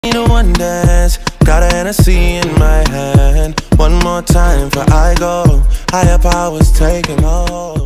Need a one dance, got a Hennessy in my hand. One more time for I go, higher powers taking hold.